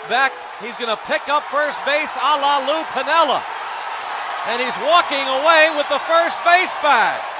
back. He's going to pick up first base a la Lou Piniella. And he's walking away with the first base bag.